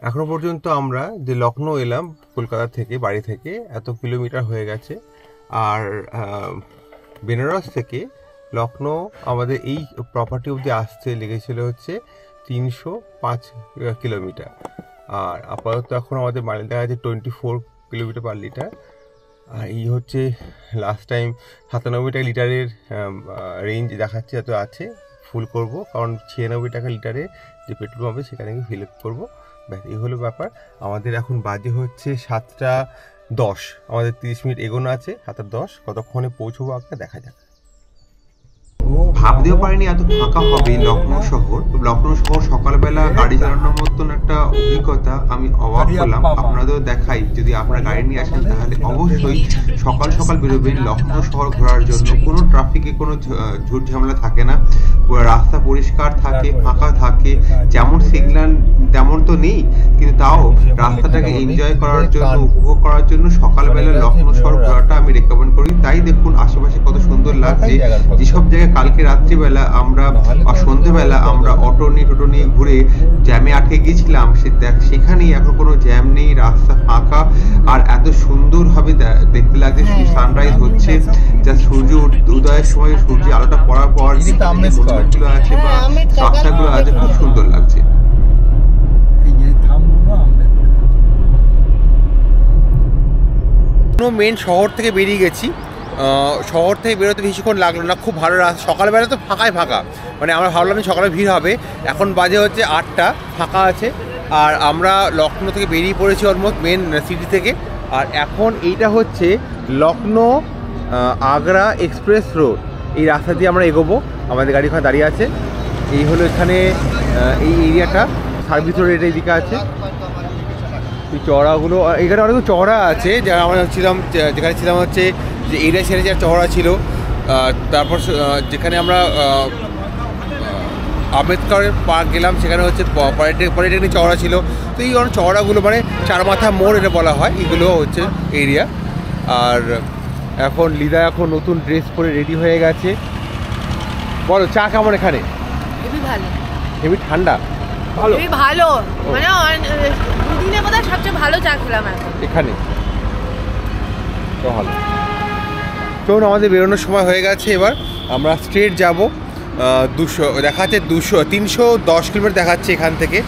এখনো পর্যন্ত আমরা যে লখনৌ এলাম কলকাতা থেকে, বাড়ি থেকে, এত কিলোমিটার হয়ে গেছে। আর বেনারস থেকে লখনৌ আমাদের এই প্রপার্টি অবধি আসতে লেগেছিল হচ্ছে 305 কিলোমিটার। আর আপাতত এখন আমাদের মাইল দেখা যাচ্ছে 24 কিলোমিটার পার লিটার। আর এই হচ্ছে লাস্ট টাইম 97 লিটারের রেঞ্জ দেখাচ্ছে, এত আছে। ফুল করব, কারণ 96 টাকা লিটারে যে পেট্রোল পাম্পে সেখানে গিয়ে ফিল আপ করবো। ব্যাস এই হলো ব্যাপার। আমাদের এখন বাজে হচ্ছে 7:10, আমাদের 30 মিনিট এগোনো আছে। 7:10, কতক্ষণে পৌঁছবো আপনার দেখা যাক। ভাবতেও পারিনি এত ফাঁকা হবে লখনৌ শহর। লখনৌ শহর সকালবেলা গাড়ি চালানোর মতন একটা অভিজ্ঞতা, আমি অবাক হলাম। আপনাদেরও দেখাই, যদি আপনারা গাড়ি নিয়ে আসেন তাহলে অবশ্যই সকাল সকাল বেরোবেন লখনৌ শহর ঘোরার জন্য। কোনো ট্রাফিকে কোনো ঝুট ঝামেলা থাকে না, রাস্তা পরিষ্কার থাকে, ফাঁকা থাকে। যেমন সিগন্যাল তেমন তো নেই, কিন্তু তাও রাস্তাটাকে এনজয় করার জন্য, উপভোগ করার জন্য সকালবেলা লখনৌ শহর ঘোরাটা আমি রেকমেন্ড করি। তাই দেখুন আশেপাশে কত সুন্দর লাগছে। যেসব জায়গায় কালকে রাত্রিবেলা আমরা সন্ধ্যেবেলা আমরা টোটো নিয়ে ঘুরে জ্যামে আটকে গিয়েছিলাম, সেখানেই এখন কোনো জ্যাম নেই, রাস্তা ফাঁকা। আর এত সুন্দর ভাবে দেখতে লাগছে, সানরাইজ হচ্ছে, যা সূর্য উদয়ের সময় সূর্যের আলোটা পড়ার পর গুলো আছে বা রাস্তাগুলো আছে, খুব সুন্দর লাগছে। মেন শহর থেকে বেরিয়ে গেছি। শহর থেকে বেরোতে বেশিক্ষণ লাগলো না, খুব ভালো রাস্তা। সকালবেলা তো ফাঁকা, মানে আমরা ভাবলাম সকালে ভিড় হবে। এখন বাজে হচ্ছে 8টা, ফাঁকা আছে। আর আমরা লখনৌ থেকে বেরিয়ে পড়েছি অলমোস্ট মেন সিটি থেকে। আর এখন এইটা হচ্ছে লখনৌ আগ্রা এক্সপ্রেস রোড। এই রাস্তা দিয়ে আমরা এগোবো, আমাদের গাড়ি ওখানে দাঁড়িয়ে আছে। এই হলো এখানে এই এরিয়াটা, সার্ভিস রোড এটা এইদিকে আছে। এই চওড়াগুলো এখানে অনেক চওড়া আছে, যারা আমরা যেখানে ছিলাম হচ্ছে যে এরিয়া ছেড়ে যা চওড়া ছিল। তারপর যেখানে আমরা আম্বেদকর পার্ক গেলাম, সেখানে হচ্ছে পলিটেকনিক চওড়া ছিল। তো এই অনেক চওড়াগুলো মানে চার মাথা মোড় এটা বলা হয়, এগুলো হচ্ছে এরিয়া। আর এখন লিদা এখন নতুন ড্রেস পরে রেডি হয়ে গেছে। বলো চা কেমন এখানে? হেভি ভালো, হেভি ঠান্ডা, ভালো ভালো, মানে দুদিনে বোধহয় সবচেয়ে ভালো চা খেলাম এখন এখানে। তো ভালো। চলুন, আমাদের বেরোনোর সময় হয়ে গেছে। এবার আমরা স্ট্রেট যাব। 200 দেখাচ্ছে, 310 কিলোমিটার দেখাচ্ছে এখান থেকে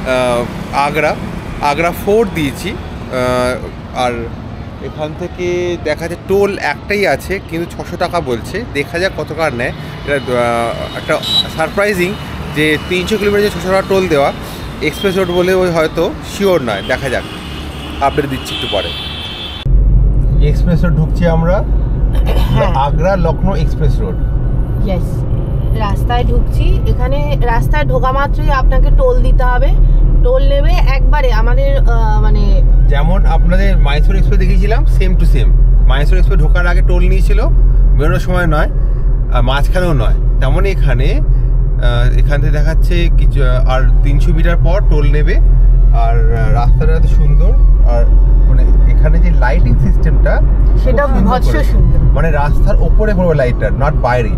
আগ্রা ফোর্ট দিয়েছি। আর এখান থেকে দেখাচ্ছে টোল একটাই আছে, কিন্তু 600 টাকা বলছে। দেখা যাক কত কার নেয়। এটা একটা সারপ্রাইজিং যে 300 কিলোমিটার 600 টাকা টোল দেওয়া। এক্সপ্রেস রোড বলে ওই হয়তো শিওর নয়, দেখা যাক, আপডেট দিচ্ছি একটু পরে। এক্সপ্রেস রোড ঢুকছি আমরা, Agra Lucknow express road. Yes, রাস্তায় ঢুকছি। এখানে রাস্তায় ঢোকা মাত্রই আপনাকে টোল দিতে হবে। টোল নেবে একবারে, আমাদের মানে যেমন আপনাদের মাইসোর এক্সপ্রেস দেখিয়েছিলাম, same to same. Mysore express ঢোকার আগে টোল নিয়েছিল, বেরোনোর সময় নয়, আর মাঝখানেও নয়। তেমনই এখান থেকে দেখাচ্ছে কিছু, আর 300 মিটার পর টোল নেবে। আর রাস্তাটা এত সুন্দর, আর মানে এখানে যে লাইটিং সিস্টেমটা সেটা ভৎস সুন্দর, মানে রাস্তার ওপরে পড়বে লাইটটা, নট বাইরে।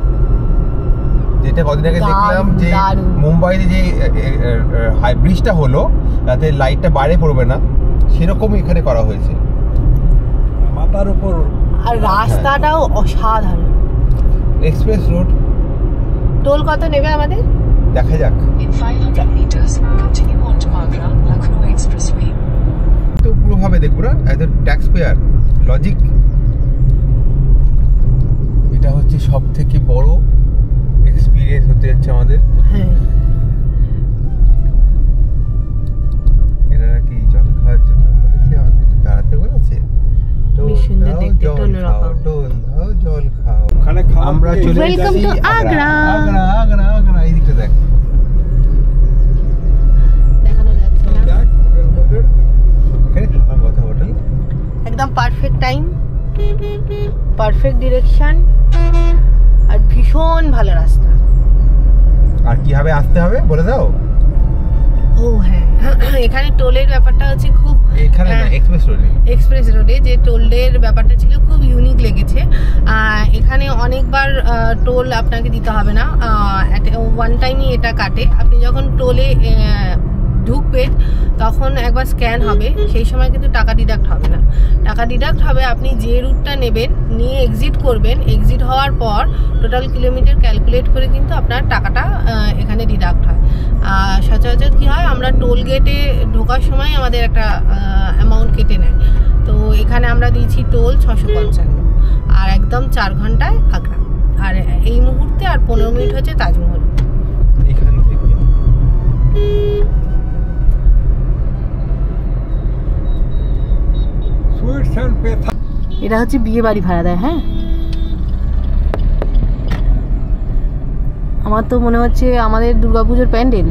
যেটা কদিন আগে দেখলাম যে মুম্বাইতে যে হাই ব্রিজটা হলো, তাতে লাইটটা বাইরে পড়বে না, সেরকমই এখানে করা হয়েছে মাথার উপর। আর রাস্তাটাও অসাধারণ। Express road. টোল কত নেবে আমাদের দেখা যাক। তো পুরোভাবে দেখবো না, এত ট্যাক্স পেয়ার লজিক। এটা হচ্ছে সব থেকে বড় এক্সপিরিয়েন্স হতে যাচ্ছে আমাদের। হ্যাঁ, এরা কি জল খাওয়ার জন্য বলেছে, আমাদের দাঁড়াতে বলেছে। সুন্দর দেখতে, টোল দাও, জল খাও। আমরা চলে এসেছি আগ্রা। এই দিকটা দেখ, দেখানো যাচ্ছে না। এখানে থাকার কথা হোটেল, একদম পারফেক্ট টাইম, পারফেক্ট ডিরেকশন, আর ভীষণ ভালো রাস্তা। আর কিভাবে আসতে হবে বলে দাও। ও হ্যাঁ, এখানে টোলের ব্যাপারটা হচ্ছে খুব, এখানে না, এক্সপ্রেস রোডে যে টোলের ব্যাপারটা ছিল খুব ইউনিক লেগেছে। এখানে অনেকবার টোল আপনাকে দিতে হবে না, ওয়ান টাইমই এটা কাটে। আপনি যখন টোলে ঢুকবেন তখন একবার স্ক্যান হবে, সেই সময় কিন্তু টাকা ডিডাক্ট হবে না। টাকা ডিডাক্ট হবে আপনি যে রুটটা নেবেন, নিয়ে এক্সিট করবেন, এক্সিট হওয়ার পর টোটাল কিলোমিটার ক্যালকুলেট করে কিন্তু আপনার টাকাটা এখানে ডিডাক্ট হয়। সচরাচর কী হয়, আমরা টোল গেটে ঢোকার সময় আমাদের একটা অ্যামাউন্ট কেটে নেয়, তো এখানে আমরা দিয়েছি টোল 655, আর একদম 4 ঘন্টায় আগ্রা। আর এই মুহূর্তে আর 15 মিনিট হচ্ছে তাজমহল। এখান থেকে এটা হচ্ছে বিয়ে বাড়ি ভাড়া দেয়। হ্যাঁ, আমার তো মনে হচ্ছে আমাদের দুর্গাপুজোর pandal.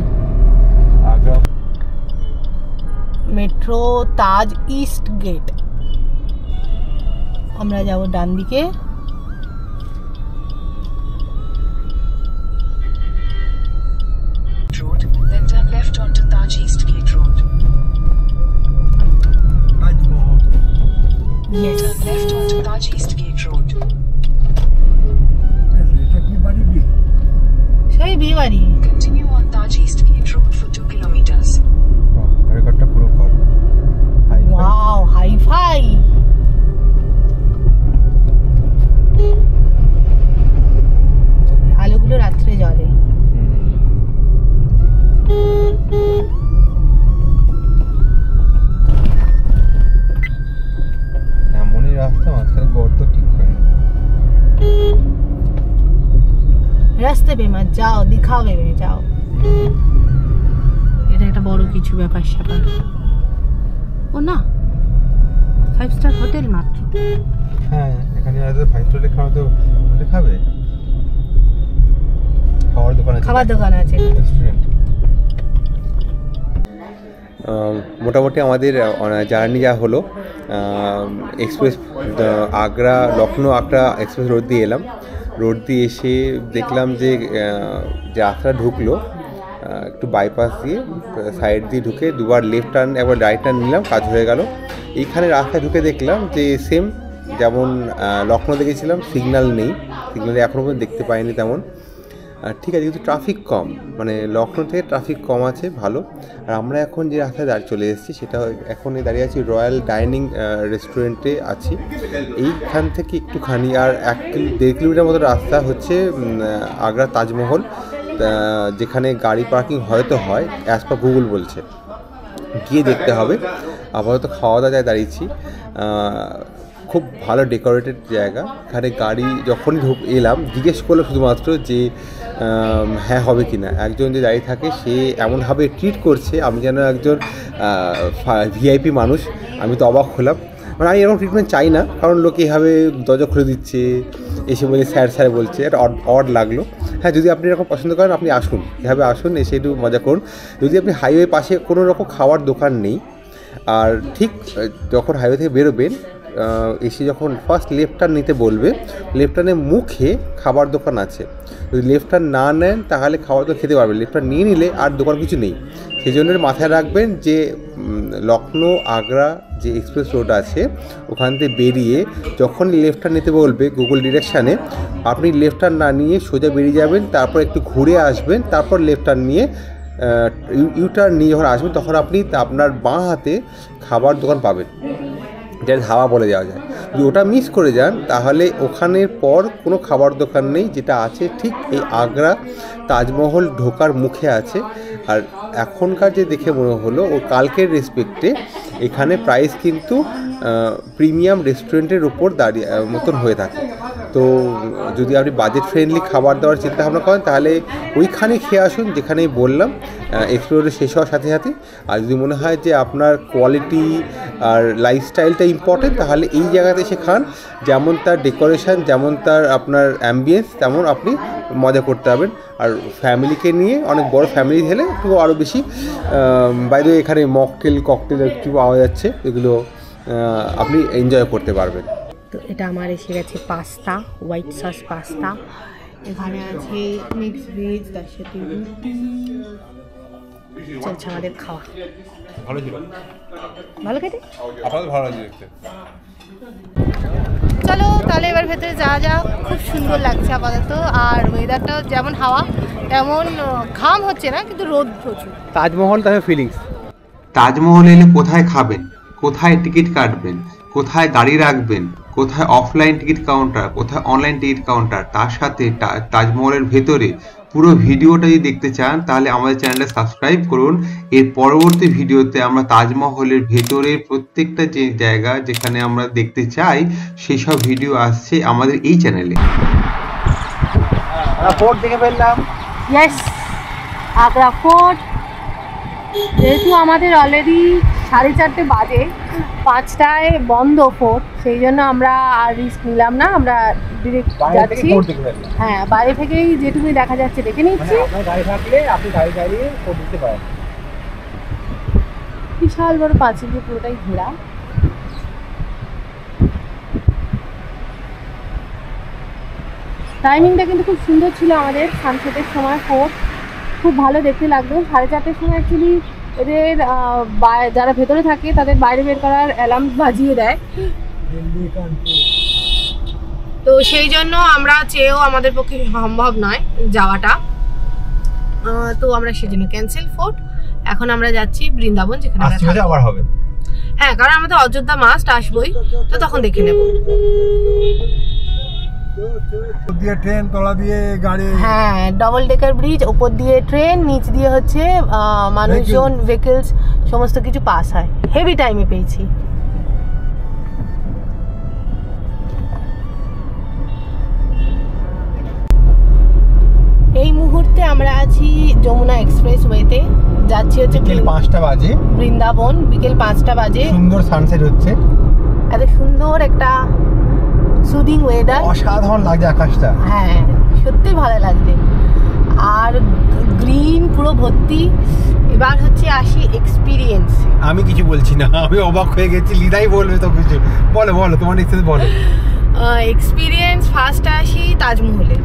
Metro Taj east gate, আমরা যাব ডান দিকে। Road, then turn left onto Taj East Gate Road. Yes. Turn left onto Taj East Gate Road. সেই বিয়ে বাড়ি। Continue on Taj East Gate Road for 2 kilometers. রেকর্ডটা পুরো কর। Wow, hi fi. আলোগুলো রাত্রে জ্বলে। এমনই রাস্তা, মাঝখানে গর্ত ঠিক করে। রাস্তে পে মত যাও, দিখাবে মে যাও। এটা একটা বড় কিছু ব্যাপার স্যাপার। ও না, 5 স্টার হোটেল মাত্র। হ্যাঁ, এখানে হয়তো 5 স্টারে খাওয়া তো খাবে। খাবার দোকান আছে, রেস্টুরেন্ট। মোটামুটি আমাদের জার্নি যা হলো, express Agra Lucknow Agra express road দিয়ে এলাম। রোড দিয়ে এসে দেখলাম যে রাস্তা ঢুকলো একটু বাইপাস দিয়ে, সাইড দিয়ে ঢুকে দুবার লেফট টার্ন একবার রাইট টার্ন নিলাম, কাজ হয়ে গেল। এইখানে রাস্তায় ঢুকে দেখলাম যে সেম যেমন লখনৌ দেখেছিলাম, সিগন্যাল নেই, সিগন্যালে এখনও পর্যন্ত দেখতে পাইনি তেমন। ঠিক আছে, কিন্তু ট্রাফিক কম, মানে লখনৌ থেকে ট্রাফিক কম আছে, ভালো। আর আমরা এখন যে রাস্তায় চলে এসেছি সেটা এখন দাঁড়িয়ে আছি রয়্যাল ডাইনিং রেস্টুরেন্টে আছি। এইখান থেকে একটুখানি আর 1-1.5 কিলোমিটার মতো রাস্তা হচ্ছে আগ্রা তাজমহল, যেখানে গাড়ি পার্কিং হয়তো হয়, অ্যাজ পার গুগল বলছে, গিয়ে দেখতে হবে। আপাতত খাওয়া দাওয়া যায় দাঁড়িয়েছি। খুব ভালো ডেকোরেটেড জায়গা। এখানে গাড়ি যখনই এলাম জিজ্ঞেস করলো শুধুমাত্র যে হ্যাঁ হবে কি না। একজন যে দাঁড়িয়ে থাকে সে এমনভাবে ট্রিট করছে আমি যেন একজন ভিআইপি মানুষ। আমি তো অবাক হলাম, মানে আমি এরকম ট্রিটমেন্ট চাই না, কারণ লোকে এভাবে দরজা খুলে দিচ্ছে, এসে বলে স্যার স্যার বলছে, এটা অড লাগলো। হ্যাঁ, যদি আপনি এরকম পছন্দ করেন আপনি আসুন, এভাবে আসুন, এসে একটু মজা করুন। যদি আপনি হাইওয়ে পাশে কোনো রকম খাওয়ার দোকান নেই, আর ঠিক যখন হাইওয়ে থেকে বেরোবেন এসে যখন ফার্স্ট লেফট টার্ন নিতে বলবে, লেফট টার্নের মুখে খাবার দোকান আছে। যদি লেফট টার্ন না নেন তাহলে খাবার দোকান খেতে পারবেন, লেফট টার্ন নিয়ে নিলে আর দোকান কিছু নেই। সেই জন্য মাথায় রাখবেন যে লখনৌ আগ্রা যে এক্সপ্রেস রোড আছে ওখান থেকে বেরিয়ে যখন লেফট টার্ন নিতে বলবে গুগল ডিরেকশানে, আপনি লেফট টার্ন না নিয়ে সোজা বেরিয়ে যাবেন, তারপর একটু ঘুরে আসবেন, তারপর লেফট টার্ন নিয়ে ইউটার্ন নিয়ে যখন আসবেন তখন আপনি আপনার বাঁ হাতে খাবার দোকান পাবেন, যেটা ধাবা বলে যাওয়া যায়। যদি ওটা মিস করে যান তাহলে ওখানের পর কোনো খাবার দোকান নেই, যেটা আছে ঠিক এই আগ্রা তাজমহল ঢোকার মুখে আছে। আর এখনকার যে দেখে মনে হলো ও কালকের রেসপেক্টে এখানে প্রাইস কিন্তু প্রিমিয়াম রেস্টুরেন্টের উপর দাঁড়িয়ে মতন হয়ে থাকে। তো যদি আপনি বাজেট ফ্রেন্ডলি খাবার দাবার চিন্তা ভাবনা করেন তাহলে ওইখানে খেয়ে আসুন যেখানেই বললাম, এক্সপ্লোরে শেষ হওয়ার সাথে সাথে। আর যদি মনে হয় যে আপনার কোয়ালিটি আর লাইফস্টাইলটা ইম্পর্টেন্ট তাহলে এই জায়গাতে এসে খান, যেমন তার ডেকোরেশন, যেমন তার আপনার অ্যাম্বিয়েন্স, তেমন আপনি মজা করতে পারবেন। আর ফ্যামিলিকে নিয়ে, অনেক বড় ফ্যামিলি হলে একটু আরও বেশি। বাইরে এখানে মকটেল ককটেল একটু পাওয়া যাচ্ছে, এগুলো আপনি এনজয় করতে পারবেন। তো এটা আমার এসে গেছে পাস্তা, হোয়াইট সস পাস্তা। এখানে আছে মিক্স ভেজ, তার সাথে রুটি। চলছে আমাদের খাওয়া। ভালো ছিল, ভালো খেতে, আপাতত ভালো লাগছে দেখতে। চলো তাহলে এবার ভেতরে যাওয়া যাক। খুব সুন্দর লাগছে আপাতত, আর ওয়েদারটাও যেমন হাওয়া তেমন ঘাম হচ্ছে না, কিন্তু রোদ প্রচুর। তাজমহল তাহলে ফিলিংস। তাজমহল এলে কোথায় খাবেন, কোথায় টিকিট কাটবেন, কোথায় গাড়ি রাখবেন, কোথায় অফলাইন টিকিট কাউন্টার, কোথায় অনলাইন টিকিট কাউন্টার, তার সাথে তাজমহলের ভেতরে পুরো ভিডিওটা যদি দেখতে চান তাহলে আমাদের চ্যানেলটা সাবস্ক্রাইব করুন। এর পরবর্তী ভিডিওতে আমরা তাজমহলের ভেতরে প্রত্যেকটা যে জায়গা যেখানে আমরা দেখতে চাই সেই সব ভিডিও আসছে আমাদের এই চ্যানেলে। ফোর্ট দেখে ফেললাম। Yes, Agra fort. যেহেতু আমাদের অলরেডি 4:30 বাজে, 5টায় বন্ধ ফোর্ট, সেই জন্য আমরা আর রিস্ক নিলাম না, আমরা ডিরেক্ট যাচ্ছি। হ্যাঁ, বাইরে থেকেই যেটুকুই দেখা যাচ্ছে দেখে নিচ্ছি। গাড়ি থাকলে আপনি গাড়ি চালিয়ে ফোর্ট দেখতে পারেন। বিশাল বড় পাঁচিল দিয়ে পুরোটাই ঘেরা। টাইমিংটা কিন্তু খুব সুন্দর ছিল আমাদের, সানসেটের সময় ফোর্ট খুব ভালো দেখতে লাগলো। 4:30-র সময় অ্যাকচুয়ালি এদের যারা ভেতরে থাকে তাদের বাইরে বের করার অ্যালার্ম বাজিয়ে দেয়, তো সেই জন্য আমরা চেয়েও আমাদের পক্ষে সম্ভব নয় যাওয়াটা, তো আমরা সেই জন্য ক্যান্সেল ফোর্ট। এখন আমরা যাচ্ছি বৃন্দাবন, যেখানে আবার হবে। হ্যাঁ, কারণ আমাদের অযোধ্যা মাস্ট আসবই, তো তখন দেখে নেব। ট্রেন, তলা দিয়ে গাড়ি, হ্যাঁ, ডবল ডেকার ব্রিজ, ওপর দিয়ে ট্রেন, নিচ দিয়ে হচ্ছে মানুষজন, ভেহিকলস সমস্ত কিছু পাস হয়। হেভি টাইমে পেয়েছি। এই মুহূর্তে আমরা আছি যমুনা এক্সপ্রেসওয়েতে, যাচ্ছি হচ্ছে বিকেল 5টা বাজে বৃন্দাবন। বিকেল 5টা বাজে, সুন্দর সানসেট হচ্ছে, এত সুন্দর একটা সুদিং ওয়েদার, অসাধারণ লাগছে আকাশটা। হ্যাঁ, সত্যি ভালো লাগছে, আর গ্রিন পুরো ভর্তি। এবার হচ্ছে আসি এক্সপিরিয়েন্স। আমি কিছু বলছি না, আমি অবাক হয়ে গেছি, লিদাই বলবে তো কিছু। বলো বলো, তোমার এক্সপিরিয়েন্স বলো। এক্সপিরিয়েন্স ফার্স্ট আসি তাজমহলে।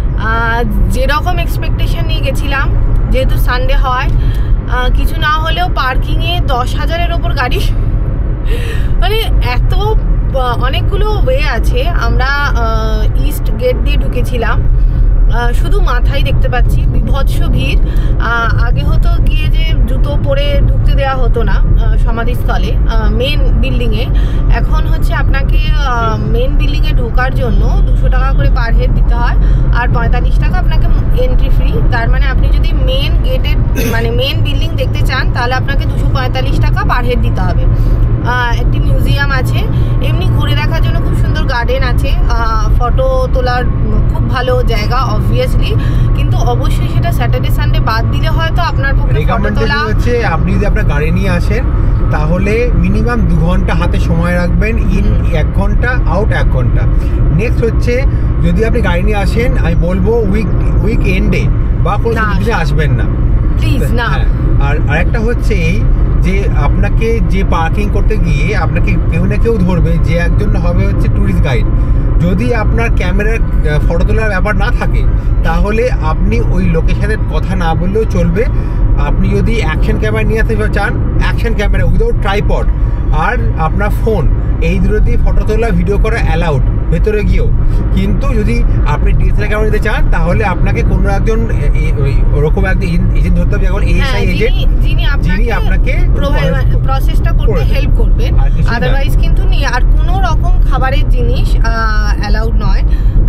যেরকম এক্সপেকটেশন নিয়ে গেছিলাম, যেহেতু সানডে হয়, কিছু না হলেও পার্কিংয়ে 10,000-এর ওপর গাড়ি, মানে এত অনেকগুলো ওয়ে আছে। আমরা ইস্ট গেট দিয়ে ঢুকেছিলাম, শুধু মাথায় দেখতে পাচ্ছি বিভৎস ভিড়। আগে হতো গিয়ে যে জুতো পরে ঢুকতে দেওয়া হতো না সমাধিস্থলে, মেন বিল্ডিংয়ে। এখন হচ্ছে আপনাকে মেন বিল্ডিংয়ে ঢোকার জন্য 200 টাকা করে পার হেড দিতে হয়, আর 45 টাকা আপনাকে এন্ট্রি ফ্রি। তার মানে আপনি যদি মেন গেটের মানে মেন বিল্ডিং দেখতে চান তাহলে আপনাকে 245 টাকা পার হেড দিতে হবে। একটি মিউজিয়াম আছে, এমনি ঘুরে দেখার জন্য খুব সুন্দর গার্ডেন আছে, ফটো তোলার খুব ভালো জায়গা অবভিয়াসলি, কিন্তু অবশ্যই সেটা স্যাটারডে সানডে বাদ দিলে হয়তো আপনার পক্ষে ফটো তোলা হচ্ছে। আপনি যদি আপনার গাড়ি নিয়ে আসেন তাহলে মিনিমাম 2 ঘন্টা হাতে সময় রাখবেন, ইন 1 ঘন্টা, আউট 1 ঘন্টা। নেক্সট হচ্ছে, যদি আপনি গাড়ি নিয়ে আসেন, আমি বলবো উইক এন্ডে বা কোনো দিনে আসবেন না প্লিজ না। আর আরেকটা হচ্ছে এই যে আপনাকে যে পার্কিং করতে গিয়ে আপনাকে কেউ না কেউ ধরবে, যে একজন হবে হচ্ছে ট্যুরিস্ট গাইড। যদি আপনার ক্যামেরার ফটো তোলার ব্যাপার না থাকে তাহলে আপনি ওই লোকেশনের কথা না বললেও চলবে। আপনি যদি অ্যাকশন ক্যামেরা নিয়ে আসতে চান, অ্যাকশন ক্যামেরা উইদাউট ট্রাইপড আর আপনার ফোন, এই দুটো দিয়ে ফটো তোলা, ভিডিও করা অ্যালাউড ভেতরে গিয়েও। কিন্তু যদি আপনি ডিএসএলআর ক্যামেরা নিতে চান তাহলে আপনাকে কোনো একজন ওরকম একজন এজেন্ট ধরতে হবে, যেমন এএসআই এজেন্ট, যিনি আপনাকে প্রসেসটা করতে হেল্প করবেন। আদারওয়াইজ কিন্তু আর কোনো রকম খাবারের জিনিস অ্যালাউড নয়।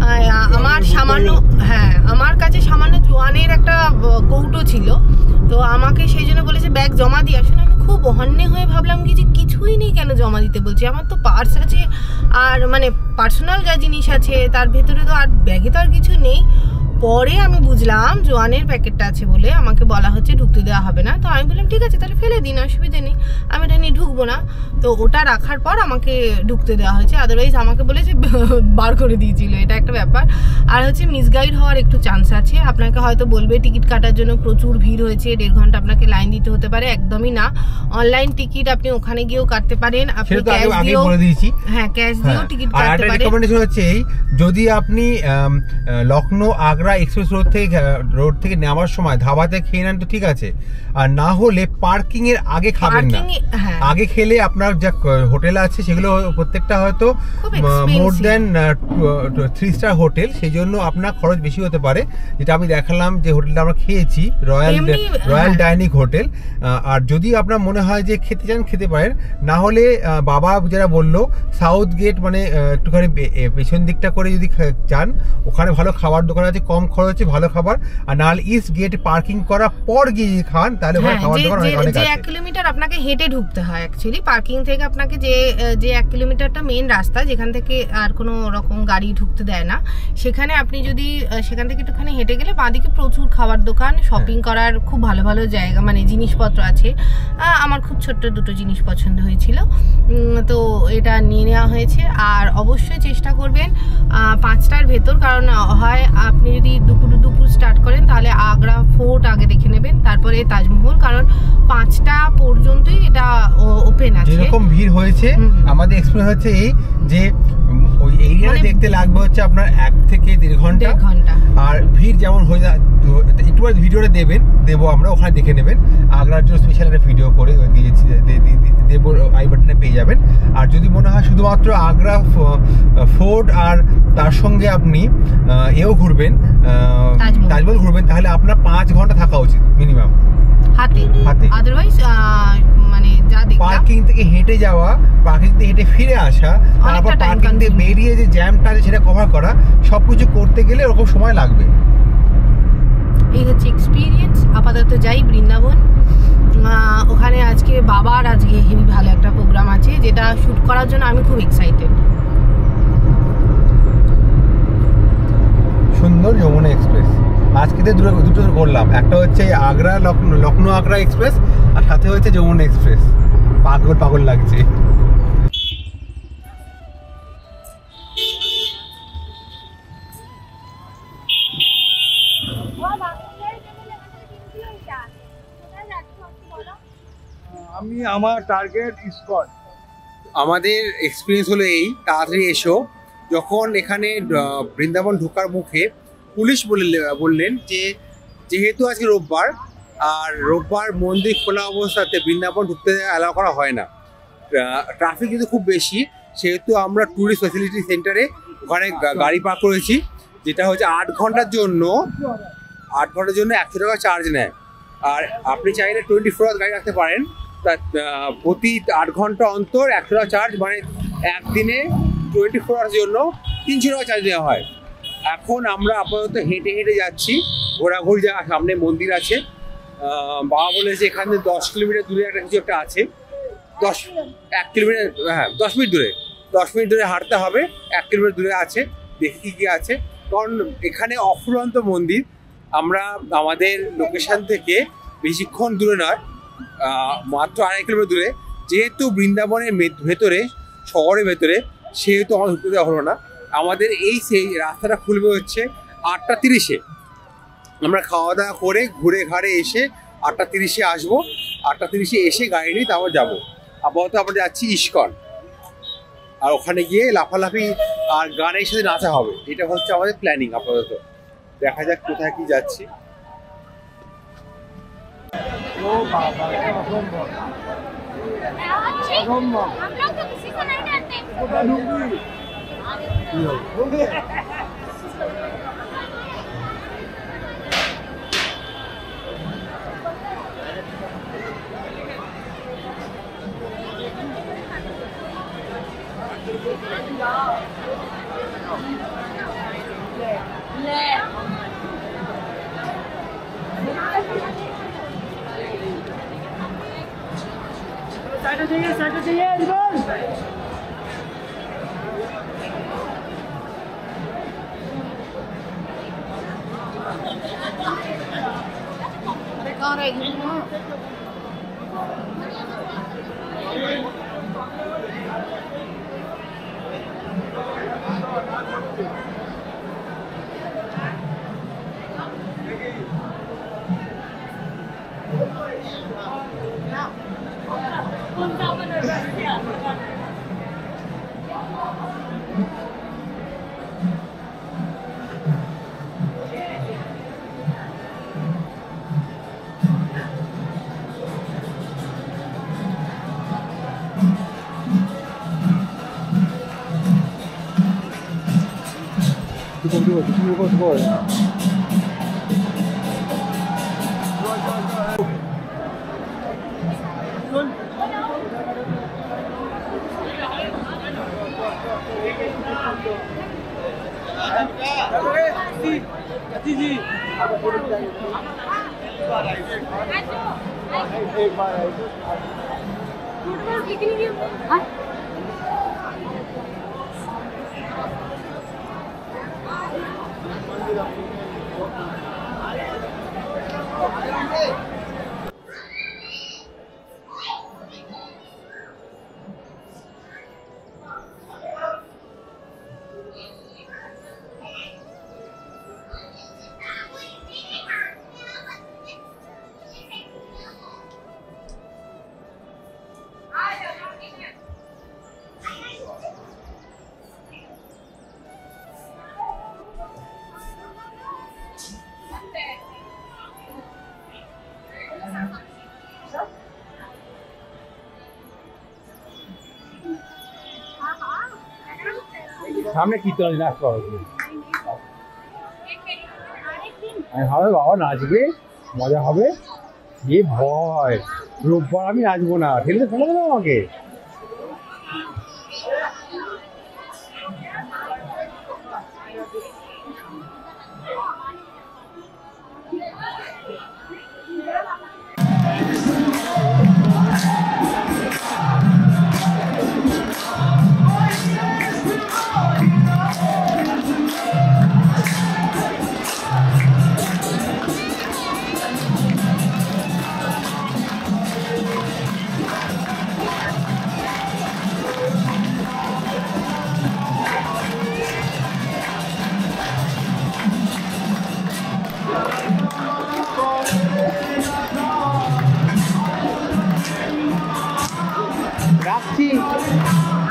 আমার কাছে সামান্য জোয়ানের একটা কৌটো ছিল, তো আমাকে সেই জন্য বলেছে ব্যাগ জমা দিয়ে আসুন। আমি খুব হন্যে হয়ে ভাবলাম কি যে কিছুই নেই, কেন জমা দিতে বলছি? আমার তো পার্স আছে, আর মানে পার্সোনাল যা জিনিস আছে তার ভেতরে তো আর ব্যাগে তো আর কিছু নেই। পরে আমি বুঝলাম জোয়ানের প্যাকেটটা আছে বলে আমাকে বলা হচ্ছে ঢুকতে দেওয়া হবে না। তো আমি বললাম ঠিক আছে, তাহলে ফেলে দিন, অসুবিধে নেই, আমি এটা নিয়ে ঢুকবো না। তো ওটা রাখার পর আমাকে ঢুকতে দেওয়া হয়েছে, আদারওয়াইজ আমাকে বলেছে বার করে দিয়েছিল, এটা একটা ব্যাপার। আর হচ্ছে মিসগাইড হওয়ার একটু চান্স আছে, আপনাকে হয়তো বলবে টিকিট কাটার জন্য প্রচুর ভিড় হয়েছে, 1.5 ঘন্টা আপনাকে লাইন দিতে হতে পারে। একদমই না, অনলাইন টিকিট আপনি ওখানে গিয়েও কাটতে পারেন, আপনি ক্যাশ দিয়েও, ক্যাশ দিয়েও টিকিট কাটতে পারেন। রিকমেন্ডেশন হচ্ছে, যদি আপনি লখনৌ আগ্রা আপনারা এক্সপ্রেস রোড থেকে নেওয়ার সময় ধাবাতে খেয়ে নেন তো ঠিক আছে, আর না হলে পার্কিং এর আগে খাবেন না। আগে খেলে আপনার যা হোটেল আছে সেগুলো প্রত্যেকটা হয়তো মোর দেন 3 স্টার হোটেল, সেই জন্য আপনার খরচ বেশি হতে পারে। যেটা আমি দেখালাম যে হোটেলটা আমরা খেয়েছি রয়্যাল ডাইনিং হোটেল। আর যদি আপনার মনে হয় যে খেতে চান খেতে পারেন, না হলে বাবা যারা বললো সাউথ গেট মানে একটুখানি পেছন দিকটা করে যদি চান, ওখানে ভালো খাবার দোকান আছে, কম খরচে ভালো খাবার। আর নাহলে ইস্ট গেট পার্কিং করার পর গিয়ে খান, তাহলে ওখানে খাবার দোকান অনেক আছে। 1 কিলোমিটার আপনাকে হেঁটে ঢুকতে হয় অ্যাকচুয়ালি পার্কিং থেকে। আপনাকে যে 1 কিলোমিটারটা মেইন রাস্তা, যেখান থেকে আর কোনো রকম গাড়ি ঢুকতে দেয় না, সেখানে আপনি যদি সেখান থেকে একটুখানি হেঁটে গেলে বাঁদিকে প্রচুর খাবার দোকান, শপিং করার খুব ভালো ভালো জায়গা, মানে জিনিসপত্র আছে। আমার খুব ছোট্ট দুটো জিনিস পছন্দ হয়েছিল, তো এটা নিয়ে নেওয়া হয়েছে। আর অবশ্যই চেষ্টা করবেন 5টার ভেতর, কারণ হয় আপনি যদি দুপুর স্টার্ট করেন তাহলে আগ্রা ফোর্ট আগে দেখে নেবেন, তারপরে তাজমহল, কারণ 5টা পর্যন্তই এটা ওপেন আছে। যেরকম ভিড় হয়েছে আমাদের এক্সপিরিয়েন্স হচ্ছে এই যে ওই এরিয়া দেখতে লাগবে হচ্ছে আপনার 1 থেকে 1.5 ঘন্টা। আর ভিড় যেমন হয়ে যায় একটু ভিডিওটা দেবো আমরা, ওখানে দেখে নেবেন। আগ্রার জন্য স্পেশাল একটা ভিডিও করে দিয়েছি, দেবো, আই বাটনে পেয়ে যাবেন। আর যদি মনে হয় শুধুমাত্র আগ্রা ফোর্ট আর তার সঙ্গে আপনি এও ঘুরবেন, তাজমহল ঘুরবেন, তাহলে আপনার 5 ঘন্টা থাকা উচিত মিনিমাম হাতে। আদারওয়াইজ মানে যা পার্কিং থেকে হেঁটে যাওয়া, পার্কিং থেকে হেঁটে ফিরে আসা, তারপর পার্কিং থেকে বেরিয়ে যে জ্যামটা আছে সেটা কভার করা, সবকিছু করতে গেলে ওরকম সময় লাগবে। এই হচ্ছে এক্সপিরিয়েন্স। আপাতত যাই বৃন্দাবন। ওখানে আজকে হেভি ভালো একটা প্রোগ্রাম আছে, যেটা শুট করার জন্য আমি খুব এক্সাইটেড। সুন্দর যমুনা এক্সপ্রেস আজকে দুটো করলাম, একটা হচ্ছে আগ্রা লখনৌ আগ্রা এক্সপ্রেস, আর সাথে হচ্ছে যমুনা এক্সপ্রেস। পাগল লাগছে। আমার টার্গেট ইসকন। আমাদের এক্সপিরিয়েন্স হলো এই, তাড়াতাড়ি এসো। যখন এখানে বৃন্দাবন ঢোকার মুখে পুলিশ বললেন যে যেহেতু আজকে রোববার, আর রোববার মন্দির খোলা অবস্থাতে বৃন্দাবন ঢুকতে অ্যালাউ করা হয় না। ট্রাফিক কিন্তু খুব বেশি, সেহেতু আমরা ট্যুরিস্ট ফ্যাসিলিটি সেন্টারে ওখানে গাড়ি পার্ক করেছি, যেটা হচ্ছে 8 ঘন্টার জন্য 100 টাকা চার্জ নেয়। আর আপনি চাইলে 24 আওয়ার গাড়ি রাখতে পারেন, তা প্রতি 8 ঘন্টা অন্তর 100 টাকা চার্জ, মানে একদিনে 24 আওয়ার্স জন্য 300 টাকা চার্জ দেওয়া হয়। এখন আমরা আপাতত হেঁটে যাচ্ছি, ঘোরাঘুরি যা সামনে মন্দির আছে। বাবা বলেছে এখানে 10 কিলোমিটার দূরে একটা কিছু একটা আছে, 1 কিলোমিটার, হ্যাঁ 10 মিনিট দূরে, 10 মিনিট দূরে হাঁটতে হবে। 1 কিলোমিটার দূরে আছে, দেখি কি আছে। কারণ এখানে অফুরন্ত মন্দির, আমরা আমাদের লোকেশন থেকে বেশিক্ষণ দূরে নয়, মাত্র 2.5 কিলোমিটার দূরে। যেহেতু বৃন্দাবনের ভেতরে, শহরের ভেতরে, সেহেতু আমার ঢুকতে দেওয়া হলো না। আমাদের সেই রাস্তাটা খুলবে হচ্ছে 8:30-এ। আমরা খাওয়া দাওয়া করে ঘুরে ঘাড়ে এসে 8:30-এ আসবো। 8:30-এ এসে গাড়ি নিয়ে তারপর যাবো। আপাতত আমরা যাচ্ছি ইসকন, আর ওখানে গিয়ে লাফালাফি আর গানের সাথে নাচা হবে। এটা হচ্ছে আমাদের প্ল্যানিং আপাতত। দেখা যাক কোথায় কি যাচ্ছি। সামনে কীর্তন নাচ করা হচ্ছে। আমি হবে বাবা নাচবে, মজা হবে। এ ভয়, রোববার আমি নাচবো না, ঠেলতে শোনা দেবে আমাকে। রাখছি।